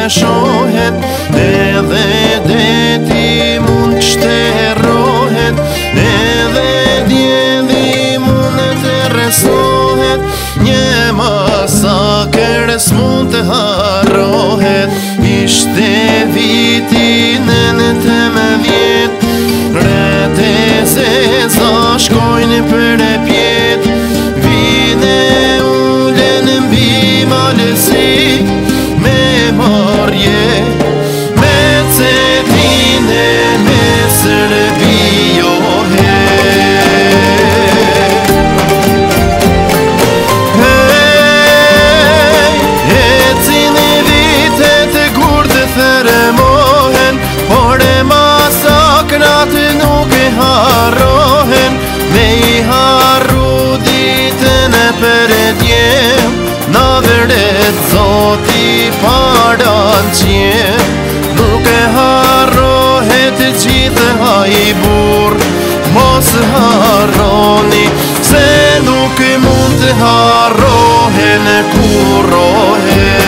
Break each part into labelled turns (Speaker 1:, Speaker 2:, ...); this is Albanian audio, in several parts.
Speaker 1: shohet, edhe deti mund shtërrohet, edhe djeli mund të rresohet, një masakër s'mund të harrohet. Ishte viti 19, rete zeza shkojnë për e pjet, vine ulen mbi malësi, me marje, me cetine, me sërbijohet. Por e masakrat nuk e harrohen, me I harru ditën e për e djem, na vëret Zoti paran qjem. Nuk e harrohet gjithë ai burr, mos harroni, se nuk mund të harrohen kurrohen.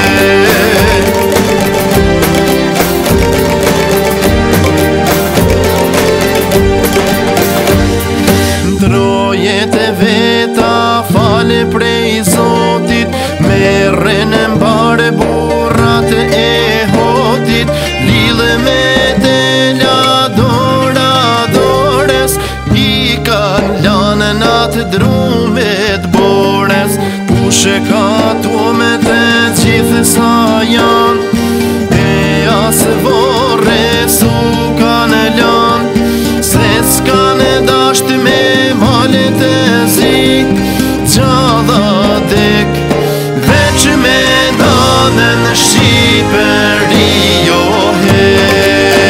Speaker 1: Drojet e veta fale prej Zotit, merren mbarë burrat e hotit, lidhe me dela dores, I kan lanën atë drumet bores. Pushe ka tume të gjithë sa janë, e asë vorre su kanë lanë, se s'kanë dasht me malet e zi, gjalla dek, veç me danën Shqipëri johet.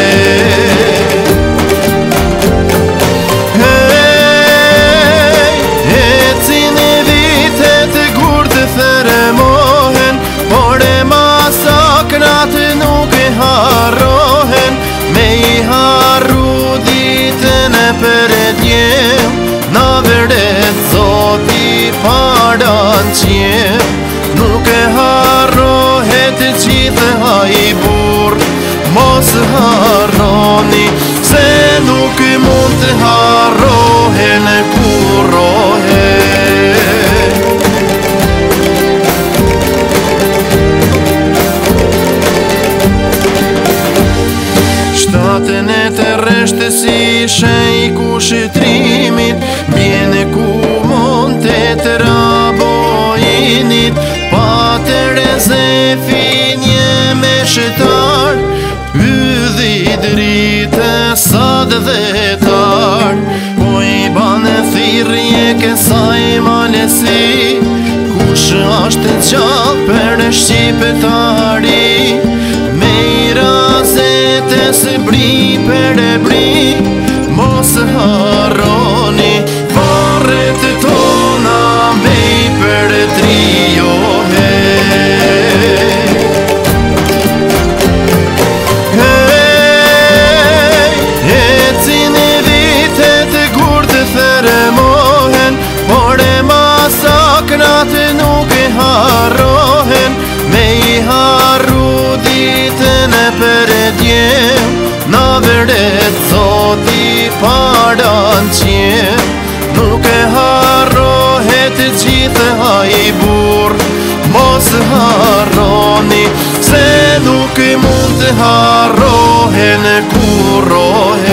Speaker 1: Ecin e vitet gurt thërmohen, por e masakrat nuk e harrohen, me I harru ditën e për e djem, na vëret Zoti paran qjem. Nuk e harrohet gjithë ai burr, mos harroni, se nuk mund të harrohen kurrohen. Shtatën e të reshtës ishe I kushtrimit, bjene ku mund të rabojinit, Pater e Zefi një me shëtar, ydhi dritë sad dhe tar, po I banë thirrje kësaj malësi, kush ashtë gjallë për shqiptari, me I razetës bri për e bri, mos harroni, varret tona me I për triohet. Ecin e vitet gurt thërmohen, por e masakrat nuk e harrohen, me I harru ditën e për e djem, na vëret Zoti paran qjem. Nuk e harrohet gjithë ai burr, mos harroni, se nuk mund të harrohen kurrohen.